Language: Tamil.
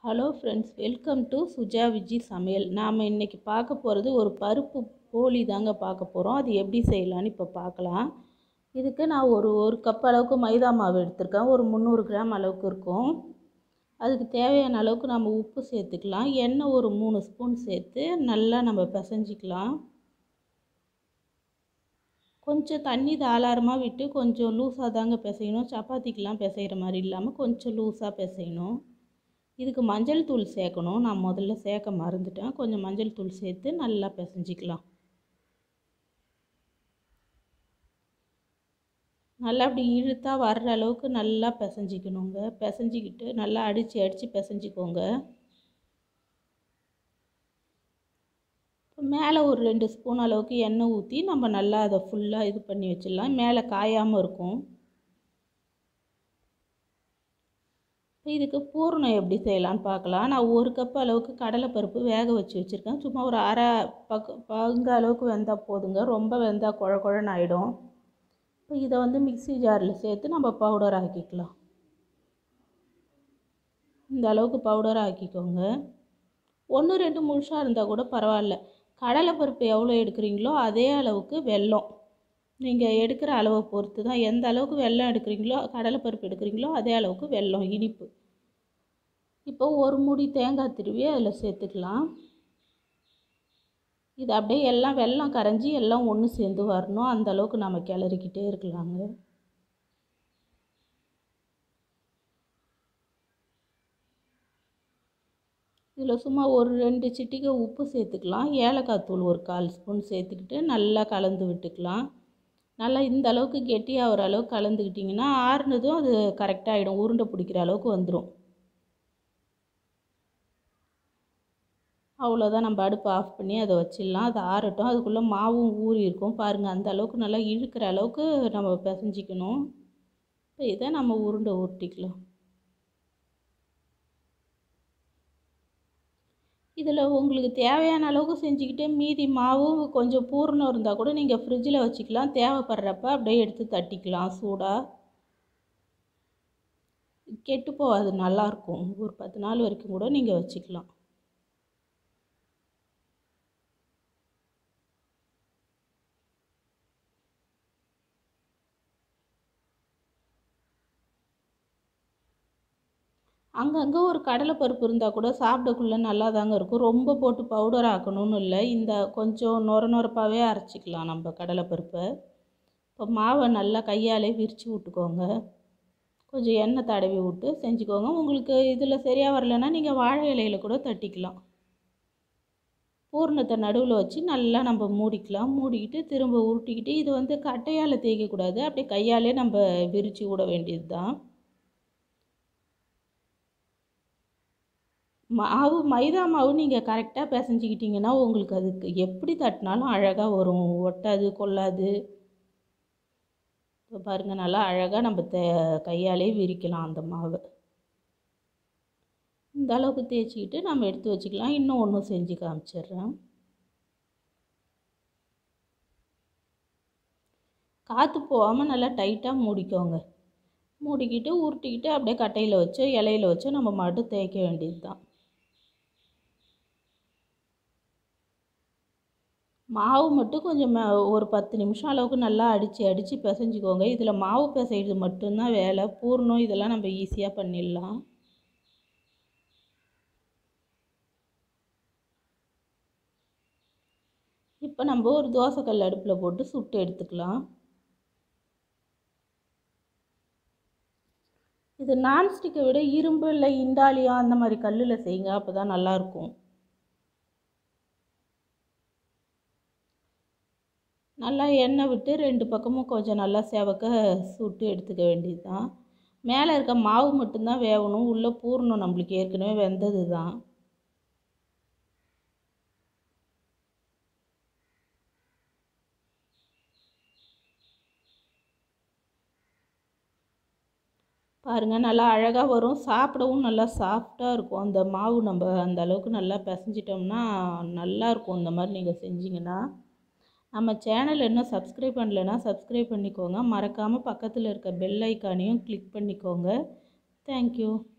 Hello friends, welcome to Suja Viji சமையல். நாம் இன்றைக்கி பார்க்க போகிறது ஒரு பருப்பு போலி தாங்க பார்க்க போகிறோம். அது எப்படி செய்யலான்னு இப்போ பார்க்கலாம். இதுக்கு நான் ஒரு கப் அளவுக்கு மைதா மாவு எடுத்திருக்கேன். ஒரு 300 கிராம் அளவுக்கு இருக்கும். அதுக்கு தேவையான அளவுக்கு நம்ம உப்பு சேர்த்துக்கலாம். எண்ணெய் ஒரு 3 ஸ்பூன் சேர்த்து நல்லா நம்ம பிசைஞ்சிக்கலாம். கொஞ்சம் தண்ணி தாராளமாக விட்டு கொஞ்சம் லூஸாக தாங்க பிசையணும். சப்பாத்திக்கெலாம் பிசைகிற மாதிரி இல்லாமல் கொஞ்சம் லூஸாக பிசையணும். இதுக்கு மஞ்சள் தூள் சேர்க்கணும். நான் முதல்ல சேர்க்க மறந்துட்டேன். கொஞ்சம் மஞ்சள் தூள் சேர்த்து நல்லா பிசைஞ்சிக்கலாம். நல்லா அப்படி இழுத்தா வர்ற அளவுக்கு நல்லா பிசைஞ்சிக்கணுங்க. பிசைஞ்சிக்கிட்டு நல்லா அடித்து பிசைஞ்சிக்கோங்க. மேலே ஒரு 2 ஸ்பூன் அளவுக்கு எண்ணெய் ஊற்றி நம்ம நல்லா அதை ஃபுல்லாக இது பண்ணி வச்சிடலாம். மேலே காயாமல் இருக்கும். இதுக்கு பூரணம் எப்படி செய்யலான்னு பார்க்கலாம். நான் ஒரு கப் அளவுக்கு கடலைப்பருப்பு வேக வச்சுருக்கேன். சும்மா ஒரு அரை பங்கு அளவுக்கு வெந்தால் போதுங்க. ரொம்ப வெந்தால் குழ குழன்னு ஆகிடும். இப்போ இதை மிக்ஸி ஜாரில் சேர்த்து நம்ம பவுடர் ஆக்கிக்கலாம். இந்த அளவுக்கு பவுடர் ஆக்கிக்கோங்க. 1-2 முழுசாக இருந்தால் கூட பரவாயில்ல. கடலைப்பருப்பு எவ்வளோ எடுக்கிறீங்களோ அதே அளவுக்கு வெல்லம் நீங்கள் எடுக்கிற அளவை பொறுத்து தான். எந்த அளவுக்கு வெல்லம் எடுக்கிறீங்களோ, கடலைப்பருப்பு எடுக்கிறீங்களோ அதே அளவுக்கு வெல்லம் இனிப்பு. இப்போ ஒரு மூடி தேங்காய் திருவி அதில் சேர்த்துக்கலாம். இது அப்படியே எல்லாம் வெல்லம் கரைஞ்சி எல்லாம் ஒன்று சேர்ந்து வரணும். அந்த அளவுக்கு நம்ம கிளறிக்கிட்டே இருக்கலாங்க. இதில் சும்மா ஒரு 2 சிட்டிகை உப்பு சேர்த்துக்கலாம். ஏலக்காய் தூள் ஒரு 1/4 ஸ்பூன் சேர்த்துக்கிட்டு நல்லா கலந்து விட்டுக்கலாம். நல்லா இந்த அளவுக்கு கெட்டியாக அளவுக்கு கலந்துக்கிட்டிங்கன்னா ஆறுனதும் அது கரெக்டாகிடும். உருண்டை பிடிக்கிற அளவுக்கு வந்துடும். அவ்வளோதான். நம்ம அடுப்பு ஆஃப் பண்ணி அதை வச்சிடலாம். அது ஆறட்டும். அதுக்குள்ளே மாவும் ஊறி இருக்கும் பாருங்கள். அந்த அளவுக்கு நல்லா இழுக்கிற அளவுக்கு நம்ம பிசைஞ்சிக்கணும். இப்போ இதை நம்ம உருண்டை உருட்டிக்கலாம். இதில் உங்களுக்கு தேவையான அளவுக்கு செஞ்சுக்கிட்டு மீதி மாவும் கொஞ்சம் பூரணம் இருந்தால் கூட நீங்கள் ஃப்ரிட்ஜில் வச்சுக்கலாம். தேவைப்படுறப்ப அப்படியே எடுத்து தட்டிக்கலாம். சூடாக கெட்டு போகாது, நல்லாயிருக்கும். ஒரு 10 நாள் வரைக்கும் கூட நீங்கள் வச்சுக்கலாம். அங்கங்கே ஒரு கடலைப்பருப்பு இருந்தால் கூட சாப்பிடக்குள்ளே நல்லா தாங்க இருக்கும். ரொம்ப போட்டு பவுடர் ஆக்கணும்னு இல்லை. இந்த கொஞ்சம் நொரப்பாகவே அரைச்சிக்கலாம் நம்ம கடலைப்பருப்பை. இப்போ மாவை நல்லா கையாலே விரித்து விட்டுக்கோங்க. கொஞ்சம் எண்ணெய் தடவி விட்டு செஞ்சுக்கோங்க. உங்களுக்கு இதில் சரியாக வரலைன்னா நீங்கள் வாழை இலையில் கூட தட்டிக்கலாம். பூரணத்தை நடுவில் வச்சு நல்லா நம்ம மூடிக்கலாம். மூடிக்கிட்டு திரும்ப உருட்டிக்கிட்டு இது கட்டையால் தேய்க்கக்கூடாது. அப்படியே கையாலே நம்ம விரித்து விட வேண்டியது தான். மைதா மாவு நீங்கள் கரெக்டாக பிசைஞ்சிக்கிட்டிங்கன்னா உங்களுக்கு அதுக்கு எப்படி தட்டினாலும் அழகாக வரும். ஒட்டாது, கொள்ளாது. இப்போ பாருங்கள், நல்லா அழகாக நம்ம கையாலே விரிக்கலாம் அந்த மாவை. இந்த அளவுக்கு தேய்ச்சிக்கிட்டு நம்ம எடுத்து வச்சுக்கலாம். இன்னும் ஒன்றும் செஞ்சு காமிச்சிடுறேன். காற்று போகாமல் நல்லா டைட்டாக மூடிக்கோங்க. மூடிக்கிட்டு உருட்டிக்கிட்டு அப்படியே கட்டையில் வச்சோ இலையில் வச்சோ நம்ம மட்டும் தேய்க்க வேண்டியது தான். மாவு மட்டும் கொஞ்சம் ஒரு 10 நிமிஷம் அளவுக்கு நல்லா அடித்து பிசைஞ்சிக்கோங்க. இதில் மாவு பிசைகிறது மட்டும்தான் வேலை. பூரணம் இதெல்லாம் நம்ம ஈஸியாக பண்ணிடலாம். இப்போ நம்ம ஒரு தோசைக்கல் அடுப்பில் போட்டு சுட்டு எடுத்துக்கலாம். இது நான்ஸ்டிக்கை விட இரும்பு இல்லை இண்டாலியம் அந்த மாதிரி கல்லில் செய்யுங்க. அப்போ தான் நல்லாயிருக்கும். நல்லா எண்ணெய் விட்டு 2 பக்கமும் கொஞ்சம் நல்லா செவக்க சுட்டு எடுத்துக்க வேண்டியது தான். மேலே இருக்க மாவு மட்டும்தான் வேகணும். உள்ளே பூரணம் நம்மளுக்கு ஏற்கனவே வெந்தது தான். பாருங்கள், நல்லா அழகாக வரும். சாப்பிடவும் நல்லா சாஃப்டாக இருக்கும். அந்த மாவு நம்ம அந்த அளவுக்கு நல்லா பிசைஞ்சிட்டோம்னா நல்லாயிருக்கும். இந்த மாதிரி நீங்கள் செஞ்சிங்கன்னா. நம்ம சேனல் இன்னும் சப்ஸ்கிரைப் பண்ணலைன்னா சப்ஸ்கிரைப் பண்ணிக்கோங்க. மறக்காமல் பக்கத்தில் இருக்க பெல் ஐக்கானையும் கிளிக் பண்ணிக்கோங்க. தேங்க்யூ.